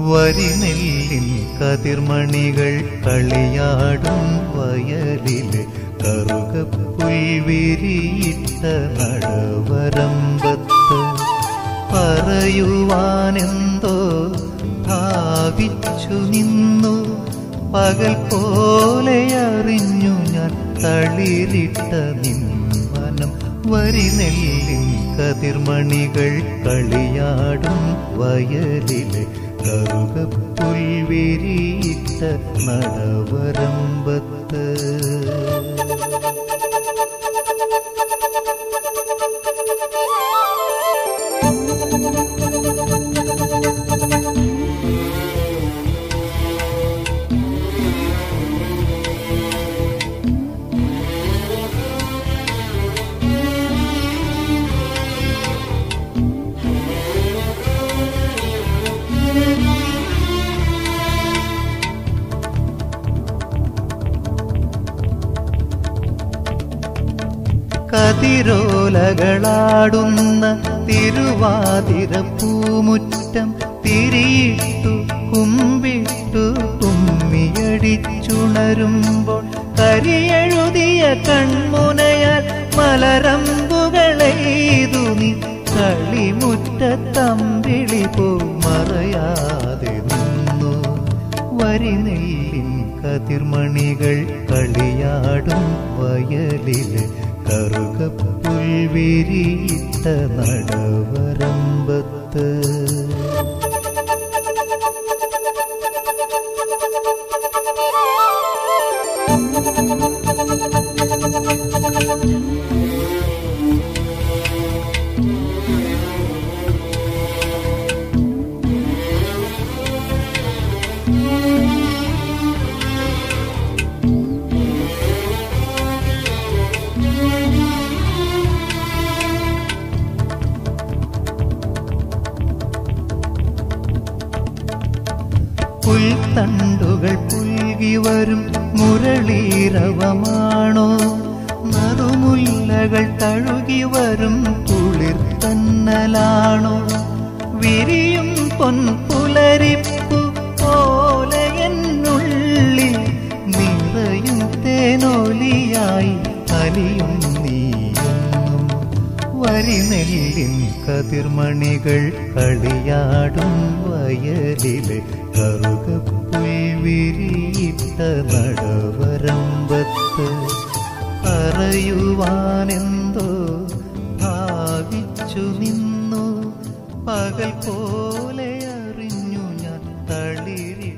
വരിനെല്ലിൻ കതിർമണികൾ കളിയാടും വയലില് കറുകപ്പുൽവിരിയിട്ട നടവരമ്പത്ത് പറയുവാനെന്തോ ഭാവിച്ചു നിന്നു. പകൽ പോലെ അറിഞ്ഞു ഞാൻ തളിരിട്ട നിന്മനം. വരിനെല്ലിൻ കതിർമണികൾ കളിയാടും വയലില് കറുകപ്പുൽവിരിയിട്ട നടവരമ്പത്ത്. കതിരോലകളാടുന്ന തിരുവാതിര പൂമുറ്റം തിരിയിട്ടു കുമ്പിട്ടു കുമ്മിയടിച്ചുണരുമ്പോൾ കരിയെഴുതിയ കൺമുനയാൽ മലരമ്പുകളെയ്തു നീ കളിമുറ്റത്തമ്പിളി പോ മറയാതെ നിന്നു. വരിനെല്ലിൻ കതിർമണികൾ കളിയാടും വയലില് കറുകപ്പുൽവിരിയിട്ട നടവരമ്പത്ത്. പുൽത്തണ്ടുകൾ പുൽകി വരും മുരളീരവമാണോ? നറുമുല്ലകൾ തഴുകി വരും കുളിർത്തന്നലാണോ? വിരിയും പൊൻപുലരിപ്പു പോലെ എന്നുള്ളിൽ നിറയും തേനോലിയായി അലിയും നീയെന്നും. വരിനെല്ലിൻ കതിർമണികൾ കളിയാടും വയലില് കറുകപ്പുൽവിരിയിട്ട നടവരമ്പത്ത്. പറയുവാനെന്തോ ഭാവിച്ചു നിന്നു. പകൽ പോലെ അറിഞ്ഞു ഞാൻ തളിരി